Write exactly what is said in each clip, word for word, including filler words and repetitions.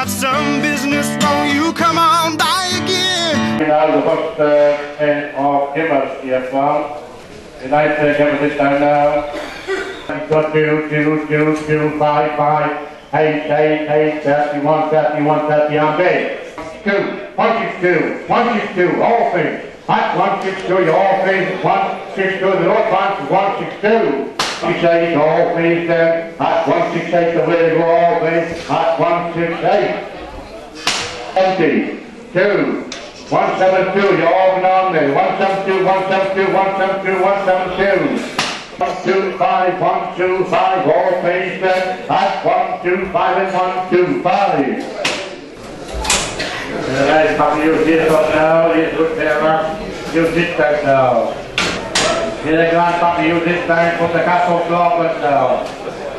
got some business, won't you come on by again? You know, the first uh, ten of Gimmers here from. The ninth uh, Gimmers is down now. Got two, two, two, two, five, five, eight, eight, eight, thirty-one, thirty-one, thirty on base. Two, one, six, two, one, six, two, all things. At one, six, two, you all things, one, six, two, the north one, one, six, two. Six, eight, all things then. At one, six, eight, the way to go, all things. At one, six, eight. Empty, two, one, seven, two, you're all on there. One, seven, two, one, seven, two, one, seven, two, one, seven, two. One, two, five, one, two, five, all things then. At one, two, five, and one, two, five. Alright, Papa, you sit up now, you sit there, you sit back now. Here they go on, Papa, you sit down, put the castle floor with now.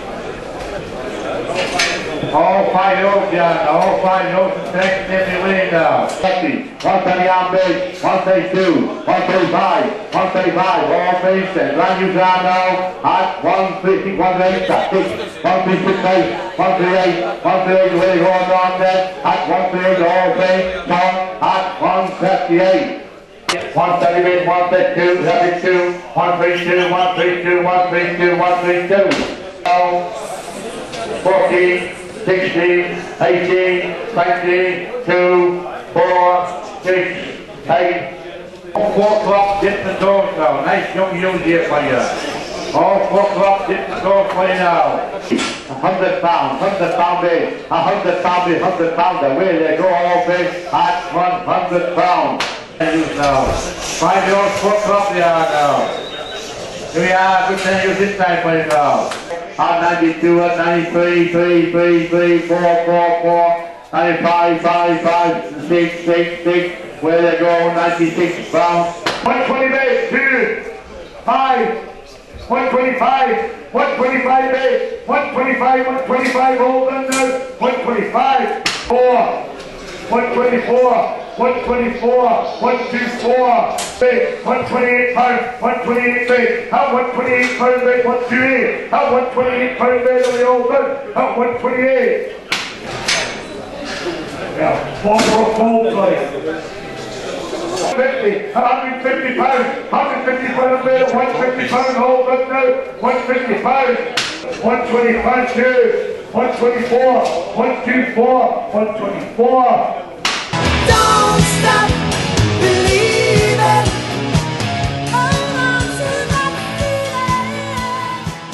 All five notes, yeah, all five notes, take every way now. thirty, one thirty on base, one thirty-two, one thirty-five, one thirty-five, all base then. Run you down now, at one fifty, one eighty, one fifty-six, one thirty-eight, one thirty-eight, where you going on there, at one thirty-eight, all base, down, at one thirty-eight. one thirty-eight, one thirty-two, thirty-two, one thirty-two, one thirty-two, one thirty-two, one thirty-two. Now, fourteen, sixteen, eighteen, twenty, two, four, six, eight. All four clocks hit the doors now. Nice young use here for you. All four clocks hit the doors for you now. A hundred pounds, hundred pound base, a hundred pound base, hundred pounder. Where they go all base at one hundred pounds. Now. Find your four clocks there now. Here we are, good thing use this time for you now. At ninety-two, at ninety-three, three, three, three, four, four, four, ninety-five, five, five, six, six, six, where they go, ninety-six pounds. one twenty base, two, five, one twenty-five, one twenty-five base, one twenty-five, one twenty-five, hold on now, one twenty-five, four, one twenty-four, one twenty-four, one twenty-four, base, one twenty-eight pound, one twenty-eight base, how one twenty-eight pound base, one twenty-eight, how one twenty-eight pound base on the old one, how one twenty-eight. Yeah, four more fold place. fifty, one hundred fifty pounds, one hundred fifty pound base, one fifty pound hold one now, one fifty pounds, one twenty-five two, one twenty-four, one twenty-four, one twenty-four.